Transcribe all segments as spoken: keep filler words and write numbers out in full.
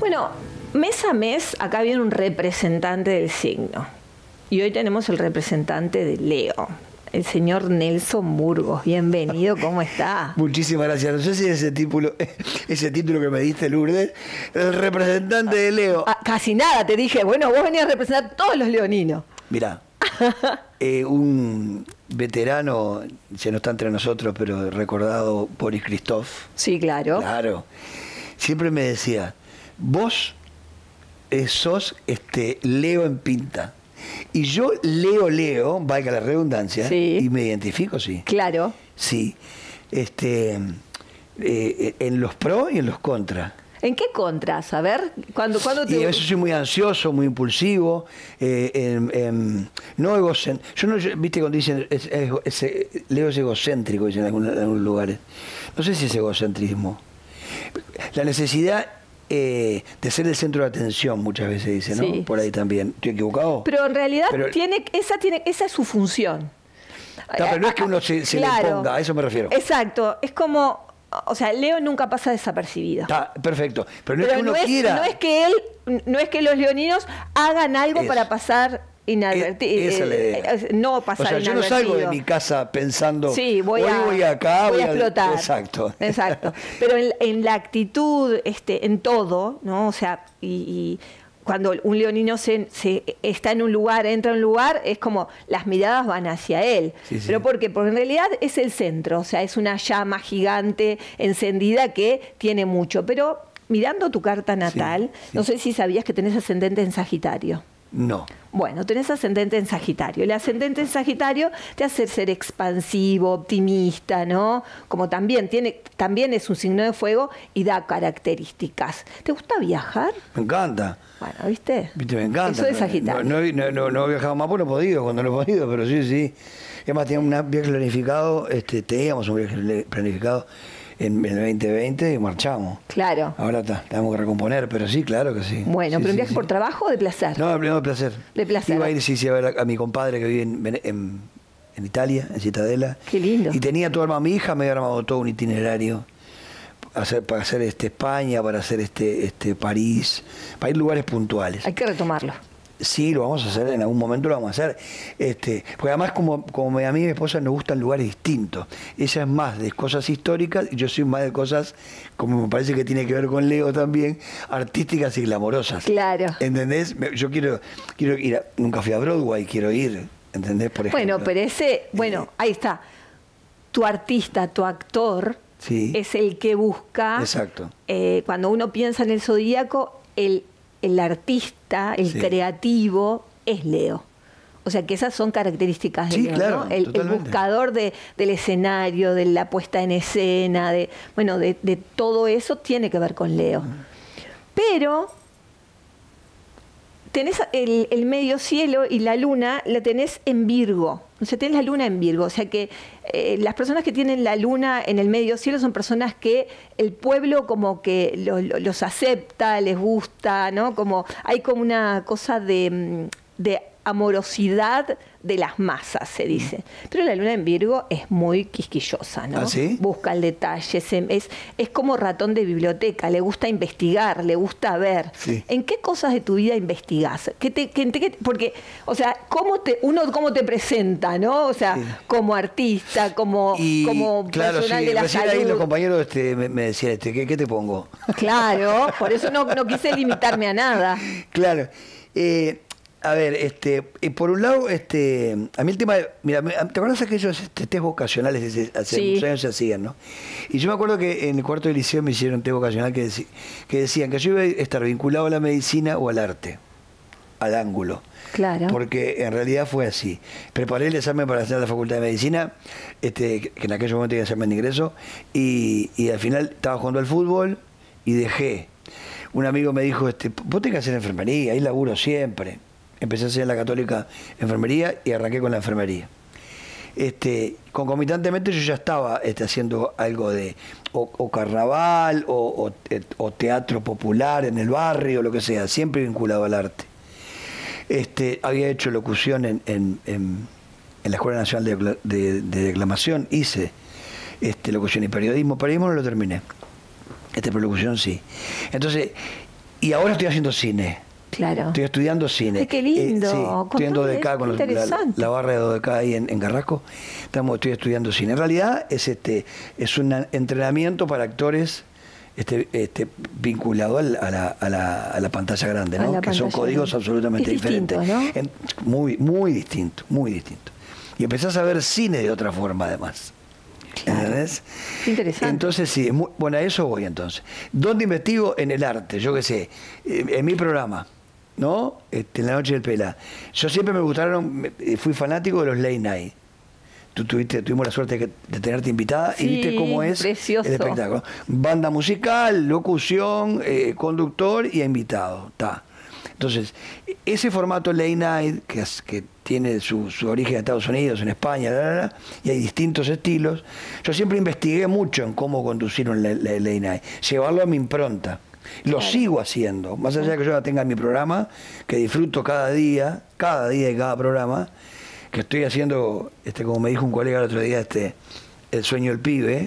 Bueno, mes a mes acá viene un representante del signo. Y hoy tenemos el representante de Leo, el señor Nelson Burgos. Bienvenido, ¿cómo está? Muchísimas gracias. No sé si ese título, ese título que me diste, Lourdes, el representante de Leo. Ah, casi nada, te dije, bueno, vos venías a representar todos los leoninos. Mirá, eh, un veterano, ya no está entre nosotros, pero recordado, Boris Christoph. Sí, claro. Claro. Siempre me decía, vos eh, sos este, Leo en pinta. Y yo leo, leo, valga la redundancia, sí. Y me identifico, sí. Claro. Sí. Este, eh, en los pros y en los contras. ¿En qué contras? A ver, ¿cuándo, cuándo te...? Y a veces soy muy ansioso, muy impulsivo, eh, en, en, no egocéntrico. Yo no, yo, viste cuando dicen, es, es, es, Leo es egocéntrico, dicen en algunos, en algunos lugares. No sé si es egocentrismo. La necesidad... Eh, de ser el centro de atención muchas veces dice, ¿no? Sí. Por ahí también. ¿Estoy equivocado? Pero en realidad pero, tiene, esa, tiene, esa es su función. No, pero no es que uno se, se claro, le ponga, a eso me refiero. Exacto, es como, o sea, Leo nunca pasa desapercibido. Está perfecto, pero no pero es que uno no es, quiera. No es que él, no es que los leoninos hagan algo es. para pasar inadvertido, eh, no pasar inadvertido. O sea, yo no salgo de mi casa pensando, sí, voy hoy a, voy acá, voy voy a explotar. A... Exacto. Exacto. Pero en, en la actitud, este, en todo, ¿no? O sea, y, y cuando un leonino se, se está en un lugar, entra en un lugar, es como las miradas van hacia él. Sí, sí. ¿Pero por qué? Porque en realidad es el centro, o sea, es una llama gigante encendida que tiene mucho. Pero mirando tu carta natal, sí, sí. no sé si sabías que tenés ascendente en Sagitario. No. Bueno, tenés ascendente en Sagitario. El ascendente en Sagitario te hace ser expansivo, optimista, ¿no? Como también tiene, también es un signo de fuego y da características. ¿Te gusta viajar? Me encanta. Bueno, ¿viste? Viste, me encanta. Eso de Sagitario. No, no, no, no he viajado más, porque no he podido, cuando no he podido, pero sí, sí. Además, teníamos un viaje planificado, este, teníamos un viaje planificado en el veinte veinte y marchamos. Claro. Ahora está, tenemos que recomponer, pero sí, claro que sí. Bueno, sí, ¿pero un sí, viaje sí. por trabajo o de placer? No, de placer. De placer. Iba a ir, sí, sí, a ver a, a mi compadre que vive en, en, en Italia, en Cittadella. Qué lindo. Y tenía todo armado. Mi hija me había armado todo un itinerario hacer, para hacer este España, para hacer este, este París, para ir a lugares puntuales. Hay que retomarlo. Sí, lo vamos a hacer, en algún momento lo vamos a hacer. Este, porque además, como, como a mí y mi esposa nos gustan lugares distintos. Ella es más de cosas históricas y yo soy más de cosas, como me parece que tiene que ver con Leo también, artísticas y glamorosas. Claro. ¿Entendés? Yo quiero, quiero ir, a, nunca fui a Broadway, quiero ir, ¿entendés? Por ejemplo. Bueno, pero ese, bueno, ahí está. Tu artista, tu actor, sí. es el que busca. Exacto. Eh, cuando uno piensa en el zodíaco, el el artista, el sí. creativo, es Leo. O sea que esas son características de sí, Leo, claro, ¿no? El, el buscador de, del escenario, de la puesta en escena, de bueno, de, de todo eso tiene que ver con Leo. Pero tenés el, el medio cielo y la luna la tenés en Virgo. O sea, tenés la luna en Virgo. O sea que eh, las personas que tienen la luna en el medio cielo son personas que el pueblo como que lo, lo, los acepta, les gusta, ¿no? Como hay como una cosa de, de amorosidad de las masas, se dice. Pero la luna en Virgo es muy quisquillosa, ¿no? ¿Ah, sí? Busca el detalle, es, es como ratón de biblioteca, le gusta investigar, le gusta ver. Sí. ¿En qué cosas de tu vida investigás? ¿Qué te, qué, qué, porque, o sea, ¿cómo te, uno cómo te presenta, ¿no? O sea, sí. como artista, como, y, como claro, personal sí, de la recién salud. Ahí los compañeros este, me, me decían, este, ¿qué, ¿qué te pongo? Claro, por eso no, no quise limitarme a nada. Claro. Eh, A ver, este, por un lado, este, a mí el tema de, mira, ¿te acuerdas de aquellos este, test vocacionales que hace sí. muchos años se hacían, no? Y yo me acuerdo que en el cuarto de liceo me hicieron un test vocacional que, dec que decían que yo iba a estar vinculado a la medicina o al arte, al ángulo. Claro. Porque en realidad fue así. Preparé el examen para hacer la facultad de medicina, este, que en aquel momento iba a examen de ingreso, y, y al final estaba jugando al fútbol y dejé. Un amigo me dijo, este, vos tenés que hacer enfermería, ahí laburo siempre. Empecé a hacer en la Católica enfermería y arranqué con la enfermería. Este, concomitantemente yo ya estaba este, haciendo algo de o, o carnaval o, o, o teatro popular en el barrio, lo que sea, siempre vinculado al arte. Este, había hecho locución en, en, en, en la Escuela Nacional de, de, de Declamación, hice este, locución y periodismo. Periodismo no lo terminé, este, pero locución sí. Entonces, y ahora estoy haciendo cine. Claro. Estoy estudiando cine. Ay, qué lindo. Eh, sí, estoy en dos D K con los, la, la barra de dos D K ahí en, en Carrasco. Estamos, estoy estudiando cine. En realidad es este es un entrenamiento para actores este, este, vinculado al, a, la, a, la, a la pantalla grande, ¿no? Que son códigos grande. absolutamente es diferentes. Distinto, ¿no? En, muy, muy distinto, muy distinto. Y empezás a ver cine de otra forma además. Claro. ¿Entendés? Interesante. Entonces, sí, muy, bueno, a eso voy entonces. ¿Dónde investigo? En el arte, yo qué sé, en mi programa, ¿no? Este, en la noche del Pela. Yo siempre me gustaron, fui fanático de los late night. Tú tuviste, tuvimos la suerte de, de tenerte invitada sí, y viste cómo es precioso. el espectáculo. Banda musical, locución, eh, conductor y invitado. Ta. Entonces, ese formato late night, que, es, que tiene su, su origen en Estados Unidos, en España, bla, bla, bla, y hay distintos estilos, yo siempre investigué mucho en cómo conducir un late night, llevarlo a mi impronta. Lo claro. sigo haciendo, más allá de que yo ya tenga mi programa, que disfruto cada día, cada día y cada programa, que estoy haciendo, este, como me dijo un colega el otro día, este, el sueño del pibe,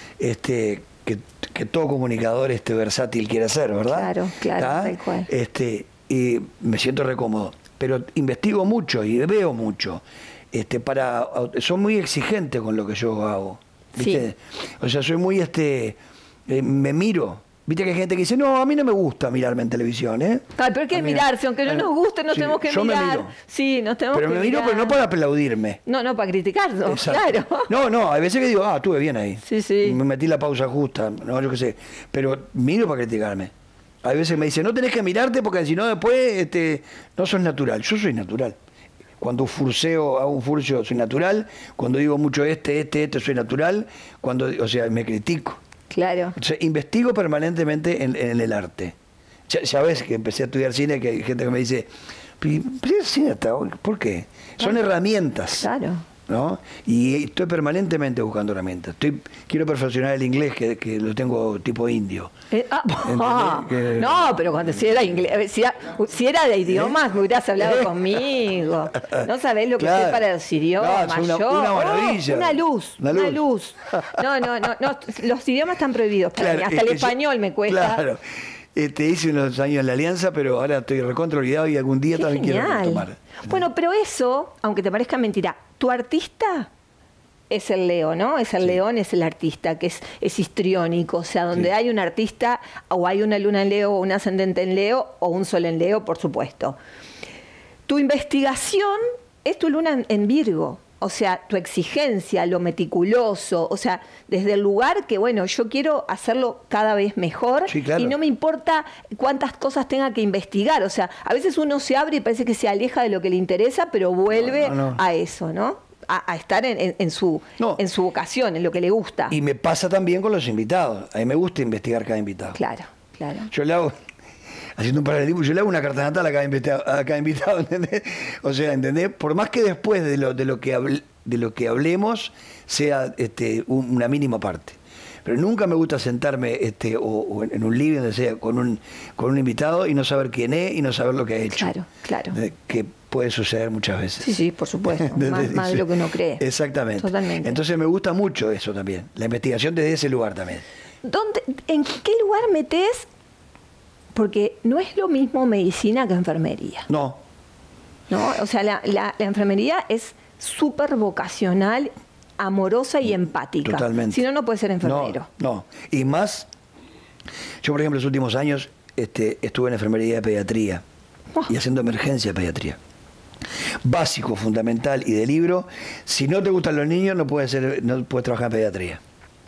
este, que, que todo comunicador este, versátil quiere hacer, ¿verdad? Claro, claro, ¿Tá? tal cual. Este, y me siento recómodo, pero investigo mucho y veo mucho, este, para, son muy exigentes con lo que yo hago, ¿viste? Sí. O sea, soy muy, este, eh, me miro. Viste que hay gente que dice, no, a mí no me gusta mirarme en televisión, ¿eh? Ay, pero hay que mirarse, aunque no nos guste, nos sí, tenemos que yo mirar. Me miro. Sí, nos tenemos pero que me miro, mirar. Pero no para aplaudirme. No, no, para criticarlo, exacto. Claro. No, no, hay veces que digo, ah, estuve bien ahí. Sí, sí. Me metí la pausa justa, no, yo qué sé. Pero miro para criticarme. Hay veces que me dicen, no tenés que mirarte porque si no después este, no sos natural. Yo soy natural. Cuando furceo, hago un furcio, soy natural. Cuando digo mucho este, este, este, soy natural. Cuando, o sea, me critico. Claro. O sea, investigo permanentemente en, en el arte. Ya, ya ves que empecé a estudiar cine, que hay gente que me dice, ¿pero cine hasta hoy? ¿Por qué? Son claro. herramientas. Claro. ¿No? Y estoy permanentemente buscando herramientas. Estoy, quiero perfeccionar el inglés, que, que lo tengo tipo indio. Eh, ah, ah, que, no, pero cuando si era inglés, si, si era de idiomas, ¿eh? Me hubieras hablado ¿Eh? conmigo. No sabés lo que claro. sé para los idiomas. Claro, una, yo, una maravilla. Oh, una luz, una luz. Una luz. No, no, no, no, los idiomas están prohibidos para claro, mí. Hasta el español yo, me cuesta. Claro. Este, hice unos años en la Alianza, pero ahora estoy recontra olvidado y algún día Qué también genial. quiero retomar. Bueno, pero eso, aunque te parezca mentira, tu artista es el Leo, ¿no? Es el sí. león, es el artista, que es, es histriónico, o sea, donde sí. hay un artista, o hay una luna en Leo, o un ascendente en Leo, o un sol en Leo, por supuesto. Tu investigación es tu luna en, en Virgo. O sea, tu exigencia, lo meticuloso, o sea, desde el lugar que, bueno, yo quiero hacerlo cada vez mejor sí, claro. y no me importa cuántas cosas tenga que investigar. O sea, a veces uno se abre y parece que se aleja de lo que le interesa, pero vuelve no, no, no. a eso, ¿no? A, a estar en, en, en, su, no. en su vocación, en lo que le gusta. Y me pasa también con los invitados. A mí me gusta investigar cada invitado. Claro, claro. Yo le hago... Haciendo un paralelismo, yo le hago una carta natal a cada invitado, a cada invitado, ¿entendés? O sea, ¿entendés? Por más que después de lo, de lo, que, hable, de lo que hablemos sea este, un, una mínima parte. Pero nunca me gusta sentarme este, o, o en un living, donde sea, con un, con un invitado y no saber quién es y no saber lo que ha hecho. Claro, claro. Que puede suceder muchas veces. Sí, sí, por supuesto. más, más de lo que uno cree. Exactamente. Totalmente. Entonces me gusta mucho eso también, la investigación desde ese lugar también. ¿Dónde, ¿En qué lugar metés? Porque no es lo mismo medicina que enfermería. No. No, o sea, la, la, la enfermería es súper vocacional, amorosa y empática. Totalmente. Si no, no puede ser enfermero. No, no. Y más, yo por ejemplo, los últimos años este, estuve en enfermería de pediatría oh. y haciendo emergencia de pediatría. Básico, fundamental y de libro. Si no te gustan los niños, no puedes, ser, no puedes trabajar en pediatría.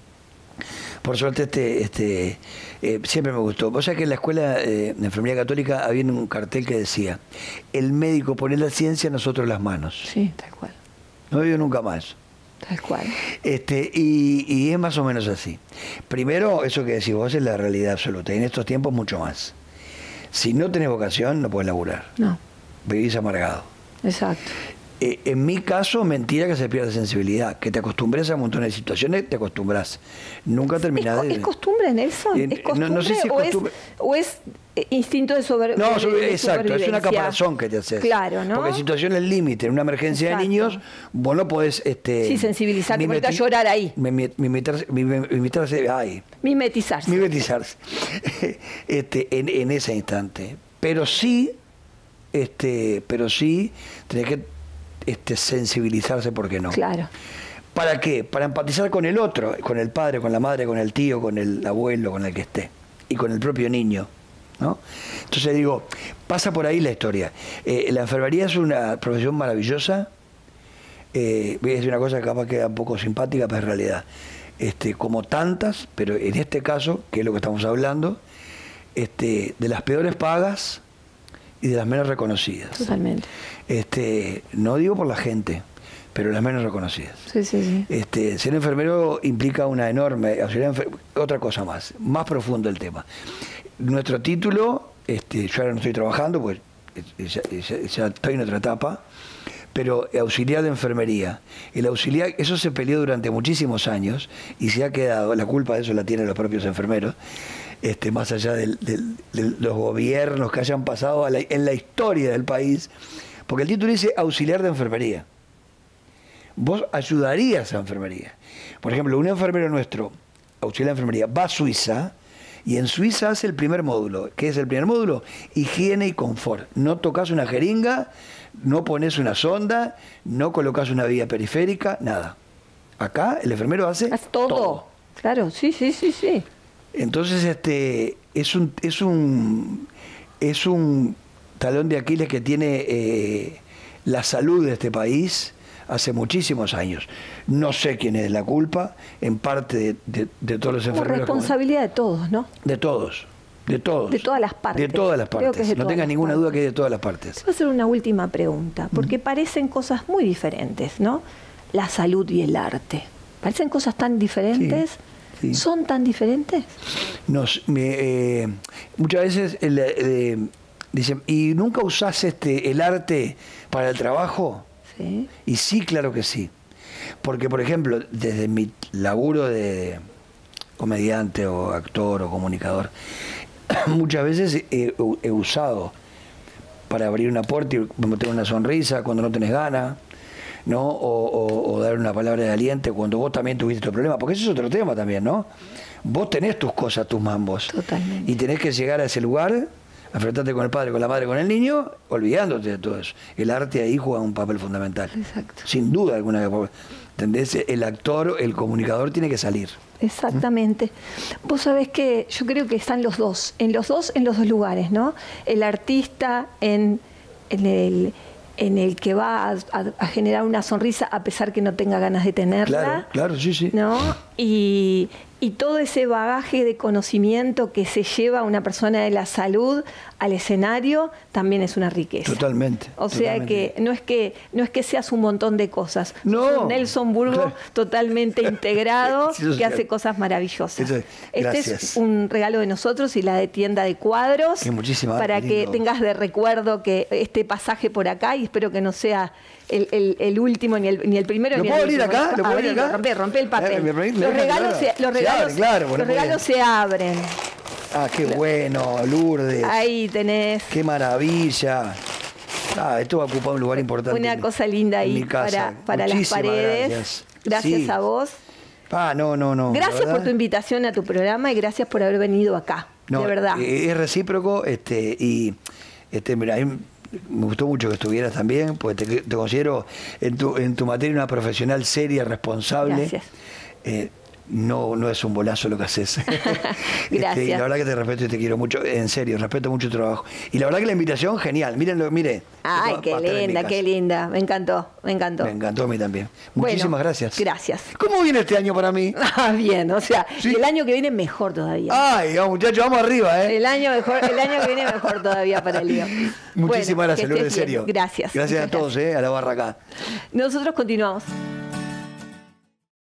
Por suerte, este, este, eh, siempre me gustó. O sea que en la escuela eh, de enfermería católica había un cartel que decía: el médico pone la ciencia, nosotros las manos. Sí, tal cual. No he oído nunca más. Tal cual. Este, y, y es más o menos así. Primero, eso que decís vos es la realidad absoluta. Y en estos tiempos, mucho más. Si no tenés vocación, no podés laburar. No. Vivís amargado. Exacto. Eh, en mi caso, mentira que se pierde sensibilidad. Que te acostumbres a un montón de situaciones, te acostumbras. Nunca terminás ¿Es, de... ¿Es costumbre, Nelson? Eh, ¿Es costumbre, no, no sé si es o, costumbre. Es, o es instinto de, sobre, no, de, de exacto, es una caparazón que te haces. Claro, ¿no? Porque en situaciones límite, en una emergencia exacto. de niños, vos no podés... Este, sí, sensibilizarte, ponerte a llorar ahí. Mimetizarse, mimetizarse, ay. Mimetizarse. Mimetizarse. este, en, en ese instante. Pero sí, este, pero sí, tenés que este, sensibilizarse, ¿por qué no? Claro. ¿Para qué? Para empatizar con el otro, con el padre, con la madre, con el tío, con el abuelo, con el que esté. Y con el propio niño. ¿No? Entonces digo, pasa por ahí la historia. Eh, la enfermería es una profesión maravillosa. Eh, voy a decir una cosa que capaz queda un poco simpática, pero es realidad. Este, como tantas, pero en este caso, que es lo que estamos hablando, este, de las peores pagas y de las menos reconocidas. Totalmente. Este, no digo por la gente, pero las menos reconocidas. Sí, sí, sí. Este, ser enfermero implica una enorme... Otra cosa más, más profundo el tema. Nuestro título, este, yo ahora no estoy trabajando, pues ya, ya, ya estoy en otra etapa, pero auxiliar de enfermería. El auxiliar, eso se peleó durante muchísimos años y se ha quedado, la culpa de eso la tienen los propios enfermeros, este, más allá del, del, de los gobiernos que hayan pasado a la, en la historia del país, porque el título dice auxiliar de enfermería. Vos ayudarías a enfermería. Por ejemplo, un enfermero nuestro, auxiliar de enfermería, va a Suiza, y en Suiza hace el primer módulo. ¿Qué es el primer módulo? Higiene y confort. No tocas una jeringa, no pones una sonda, no colocas una vía periférica, nada. Acá el enfermero hace Haz todo. todo. Claro, sí, sí, sí, sí. Entonces este es un es un es un talón de Aquiles que tiene eh, la salud de este país hace muchísimos años. No sé quién es la culpa, en parte de, de, de todos los enfermeros. Por responsabilidad de todos, ¿no? De todos, de todos. De todas las partes. De todas las partes. No tengas ninguna duda que es de todas las partes. Voy a hacer una última pregunta, porque mm. parecen cosas muy diferentes, ¿no? La salud y el arte. ¿Parecen cosas tan diferentes? Sí, sí. ¿Son tan diferentes? Nos, me, eh, muchas veces el, eh, dicen, ¿y nunca usás este, el arte para el trabajo? Sí. Y sí, claro que sí. Porque, por ejemplo, desde mi laburo de comediante o actor o comunicador, muchas veces he, he usado para abrir una puerta y meter una sonrisa cuando no tenés ganas, ¿no? O, o, o dar una palabra de aliento cuando vos también tuviste tu problema, porque eso es otro tema también, ¿no? Vos tenés tus cosas, tus mambos. Totalmente. Y tenés que llegar a ese lugar, enfrentarte con el padre, con la madre, con el niño, olvidándote de todo eso. El arte ahí juega un papel fundamental. Exacto. Sin duda alguna. ¿Entendés? El actor, el comunicador tiene que salir. Exactamente. ¿Mm? Vos sabés que yo creo que están los dos, en los dos, en los dos lugares, ¿no? El artista en, en el en el que va a, a, a generar una sonrisa a pesar que no tenga ganas de tenerla. Claro, claro, sí, sí. ¿No? Y, y todo ese bagaje de conocimiento que se lleva una persona de la salud al escenario también es una riqueza. Totalmente. O sea totalmente. que no es que no es que seas un montón de cosas. No. Un Nelson Burgo claro. totalmente integrado sí, que claro. hace cosas maravillosas. Es, este es un regalo de nosotros y la de Tienda de Cuadros. Qué muchísima, para que tengas de recuerdo que este pasaje por acá, y espero que no sea el, el, el último ni el, ni el primero ¿Lo ni puedo el último. Abrir acá? ¿Lo puedo abrir acá? Rompe, rompe el papel. Eh, me, me, me, los regalos, se, los regalos, se, abre, claro, los no regalos se abren. Ah, qué bueno, Lourdes. Ahí tenés. Qué maravilla. Ah, esto va a ocupar un lugar importante. Una cosa linda ahí para, para las paredes. Gracias, gracias sí. a vos. Ah, no, no, no. Gracias por tu invitación a tu programa y gracias por haber venido acá. No, de verdad. Es recíproco, este, y este, mira, a mí me gustó mucho que estuvieras también, porque te, te considero en tu, en tu materia una profesional seria, responsable. Gracias. Eh, No, no es un bolazo lo que haces. Gracias. Este, y la verdad que te respeto y te quiero mucho, en serio, respeto mucho tu trabajo. Y la verdad que la invitación, genial, mírenlo, mire. Ay, qué linda, qué linda, me encantó, me encantó. Me encantó a mí también. Muchísimas bueno, gracias. Gracias. ¿Cómo viene este año para mí? Ah, bien, o sea, ¿Sí? y el año que viene mejor todavía. Ay, vamos, muchachos, vamos arriba, ¿eh? El año, mejor, el año que viene mejor todavía para el lío. Muchísimas bueno, gracias, Lourdes, en serio. Gracias. Gracias a todos, ¿eh? A la barra acá. Nosotros continuamos.